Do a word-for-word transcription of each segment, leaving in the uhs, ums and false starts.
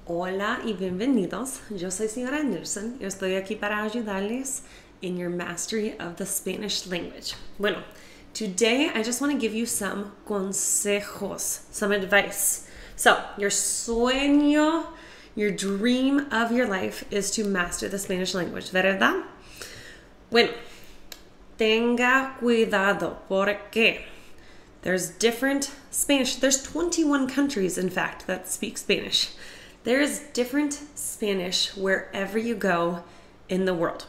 Hola y bienvenidos. Yo soy señora Anderson. Yo estoy aquí para ayudarles in your mastery of the Spanish language. Bueno, today I just want to give you some consejos, some advice. So, your sueño, your dream of your life is to master the Spanish language, ¿verdad? Bueno, tenga cuidado porque there's different Spanish. There's twenty-one countries, in fact, that speak Spanish. There's different Spanish wherever you go in the world.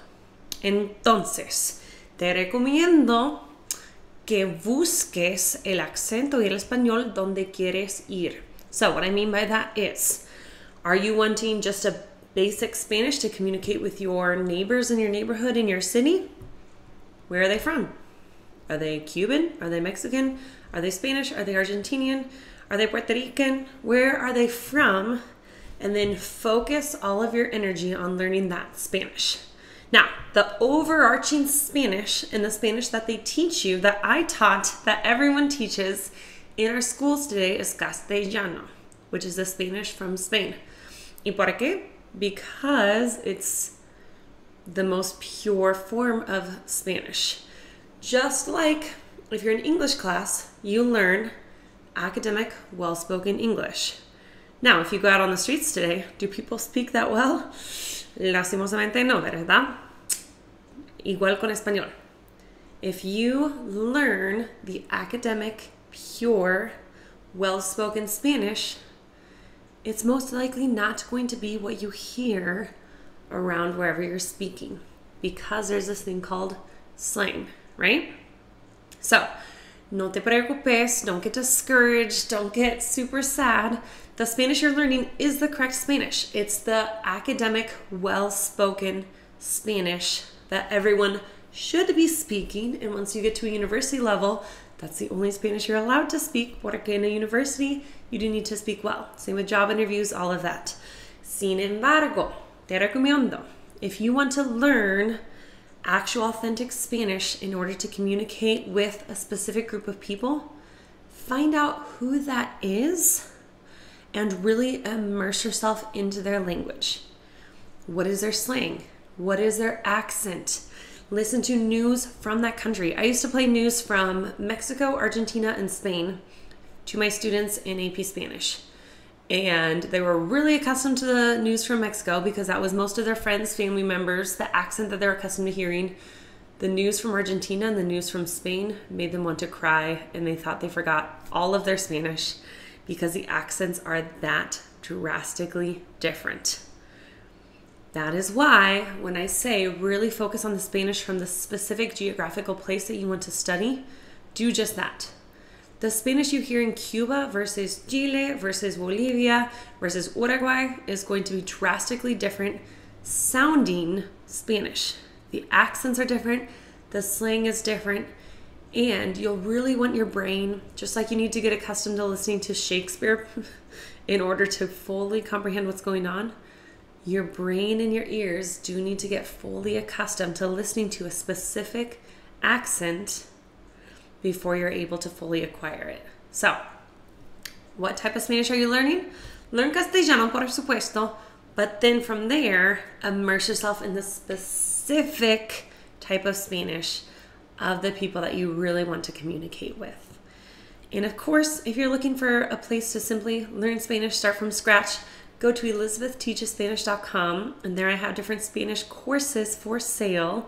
Entonces, te recomiendo que busques el acento y el español donde quieres ir. So what I mean by that is, are you wanting just a basic Spanish to communicate with your neighbors in your neighborhood, in your city? Where are they from? Are they Cuban? Are they Mexican? Are they Spanish? Are they Argentinian? Are they Puerto Rican? Where are they from? And then focus all of your energy on learning that Spanish. Now, the overarching Spanish and the Spanish that they teach you, that I taught, that everyone teaches in our schools today is Castellano, which is the Spanish from Spain. ¿Y por qué? Because it's the most pure form of Spanish. Just like if you're in English class, you learn academic, well-spoken English. Now, if you go out on the streets today, do people speak that well? Lastimosamente no, ¿verdad? Igual con español. If you learn the academic, pure, well-spoken Spanish, it's most likely not going to be what you hear around wherever you're speaking, because there's this thing called slang, right? So, no te preocupes, don't get discouraged, don't get super sad. The Spanish you're learning is the correct Spanish. It's the academic, well-spoken Spanish that everyone should be speaking. And once you get to a university level, that's the only Spanish you're allowed to speak, porque in a university, you do need to speak well. Same with job interviews, all of that. Sin embargo, te recomiendo, if you want to learn actual authentic Spanish in order to communicate with a specific group of people, find out who that is and really immerse yourself into their language. What is their slang? What is their accent? Listen to news from that country. I used to play news from Mexico, Argentina, and Spain to my students in A P Spanish. And they were really accustomed to the news from Mexico because that was most of their friends, family members, the accent that they're accustomed to hearing. The news from Argentina and the news from Spain made them want to cry, and they thought they forgot all of their Spanish because the accents are that drastically different. That is why when I say really focus on the Spanish from the specific geographical place that you want to study, do just that. The Spanish you hear in Cuba versus Chile versus Bolivia versus Uruguay is going to be drastically different sounding Spanish. The accents are different, the slang is different, and you'll really want your brain, just like you need to get accustomed to listening to Shakespeare in order to fully comprehend what's going on, your brain and your ears do need to get fully accustomed to listening to a specific accent before you're able to fully acquire it. So, what type of Spanish are you learning? Learn Castellano, por supuesto, but then from there, immerse yourself in the specific type of Spanish of the people that you really want to communicate with. And of course, if you're looking for a place to simply learn Spanish, start from scratch, go to elizabeth teaches spanish dot com, and there I have different Spanish courses for sale,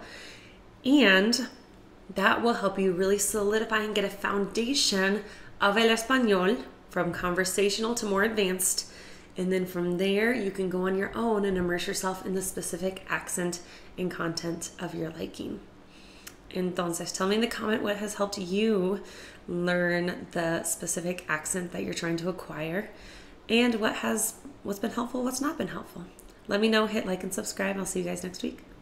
and that will help you really solidify and get a foundation of el español from conversational to more advanced. And then from there, you can go on your own and immerse yourself in the specific accent and content of your liking. Entonces, tell me in the comment what has helped you learn the specific accent that you're trying to acquire, and what has what's been helpful, what's not been helpful. Let me know, hit like and subscribe. I'll see you guys next week.